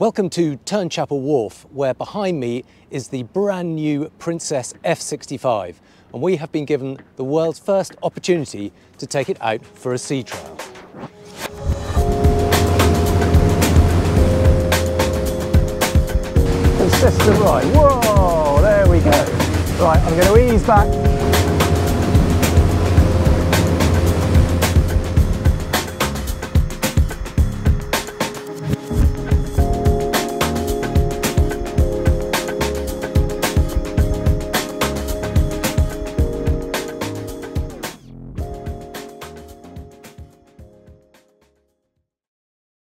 Welcome to Turnchapel Wharf, where behind me is the brand new Princess F65, and we have been given the world's first opportunity to take it out for a sea trial. Consistent ride. Whoa, there we go. Right, I'm going to ease back